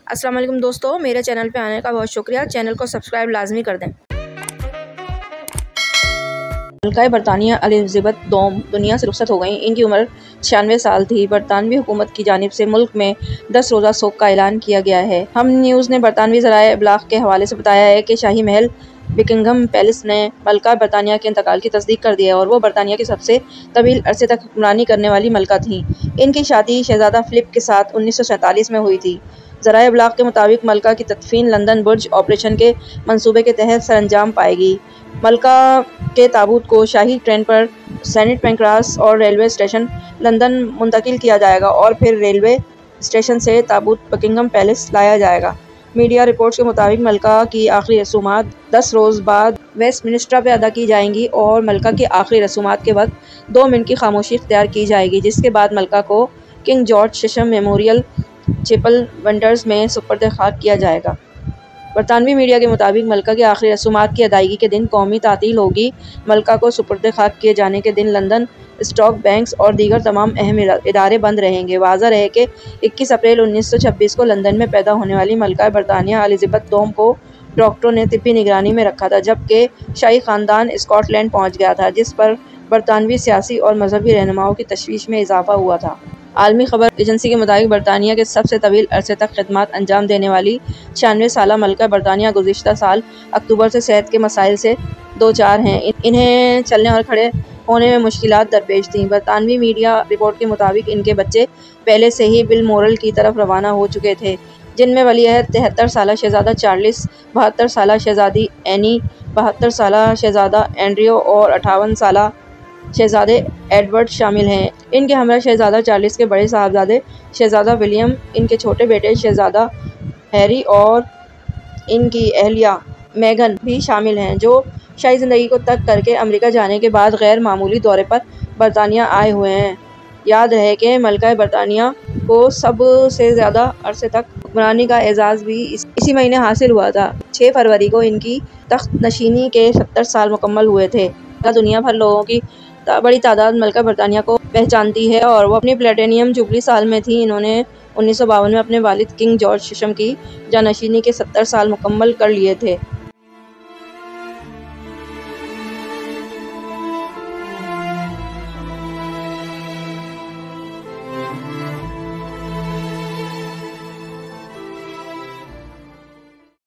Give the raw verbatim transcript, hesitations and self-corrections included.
अस्सलाम वालेकुम दोस्तों, मेरे चैनल पे आने का बहुत शुक्रिया। चैनल को सब्सक्राइब लाजमी कर दें। मलका बरतानिया एलिज़ाबेथ दोम दुनिया से रुखसत हो गईं। इनकी उम्र छियानवे साल थी। बरतानवी हुकूमत की जानिब से मुल्क में दस रोज़ा शोक का ऐलान किया गया है। हम न्यूज़ ने बरतानवी ज़राए इब्लाग के हवाले से बताया है कि शाही महल बकिंघम पैलेस ने मलका बरतानिया के इंतकाल की तस्दीक कर दी है और वो बरतानिया की सबसे तवील अरसे तक हुक्मरानी करने वाली मलका थीं। इनकी शादी शहजादा फिलिप के साथ उन्नीस सौ सैंतालीस में हुई थी। ज़राए इब्लाग के मुताबिक मलका की तदफीन लंदन बुर्ज ऑपरेशन के मंसूबे के तहत सरअंजाम पाएगी। मलका के ताबूत को शाही ट्रेन पर सेंट पेंक्रास और रेलवे स्टेशन लंदन मुंतकिल किया जाएगा और फिर रेलवे स्टेशन से ताबूत बकिंघम पैलेस लाया जाएगा। मीडिया रिपोर्ट्स के मुताबिक मलका की आखिरी रसूमात दस रोज़ बाद वेस्टमिनिस्टर पे अदा की जाएंगी और मलका की आखिरी रसूमात के वक्त दो मिनट की खामोशी इख्तियार की जाएगी, जिसके बाद मलका को किंग जॉर्ज शिशम मेमोरियल चैपल विंडर्स में सुपुर्द खाक किया जाएगा। बरतानवी मीडिया के मुताबिक मलका की आखिरी रसूमात की अदायगी के दिन कौमी तातील होगी। मलका को सुपुर्द खाक किए जाने के दिन लंदन स्टॉक बैंक्स और दीगर तमाम अहम इदारे बंद रहेंगे। वाज़ा रहे कि इक्कीस अप्रैल उन्नीस सौ छब्बीस को लंदन में पैदा होने वाली मलका बरतानिया एलिज़ाबेथ दोम को डॉक्टरों ने तिब्बी निगरानी में रखा था, जबकि शाही ख़ानदान स्कॉटलैंड पहुँच गया था, जिस पर बरतानवी सियासी और मजहबी रहनुमाओं की तशवीश में इजाफा हुआ था। आलमी खबर एजेंसी के मुताबिक बरतानिया के सबसे तवील अरसे तक खिदमत अंजाम देने वाली छियानवे साला मलका बरतानिया गुज़िश्ता साल अक्टूबर से सेहत के मसाइल से दो चार हैं। इन्हें चलने और खड़े होने में मुश्किलात दरपेश थीं। बरतानवी मीडिया रिपोर्ट के मुताबिक इनके बच्चे पहले से ही बिलमोरल की तरफ रवाना हो चुके थे, जिनमें वलीअहद तिहत्तर साला शहजादा चार्ल्स, बहत्तर साला शहजादी एनी, बहत्तर साला शहजादा एंड्रियो और अट्ठावन साला शहजादे एडवर्ड शामिल हैं। इनके हमरा शहजादा चार्ल्स के बड़े साहबजादे शहजादा विलियम, इनके छोटे बेटे शहजादा हैरी और इनकी अहलिया मेगन भी शामिल हैं, जो शाही ज़िंदगी को तर्क करके अमेरिका जाने के बाद गैर मामूली दौरे पर बरतानिया आए हुए हैं। याद रहे कि मलका बरतानिया को सबसे ज़्यादा अरसे तक हुक्मरानी का एजाज़ भी इस, इसी महीने हासिल हुआ था। छः फरवरी को इनकी तख्त नशीनी के सत्तर साल मुकम्मल हुए थे। दुनिया भर लोगों की बड़ी तादाद मलका बरतानिया को पहचानती है और वो अपनी प्लेटिनियम जुबली साल में थी। इन्होंने उन्नीस सौ बावन में अपने वालिद किंग जॉर्ज शिशम की जानशीनी के सत्तर साल मुकम्मल कर लिए थे।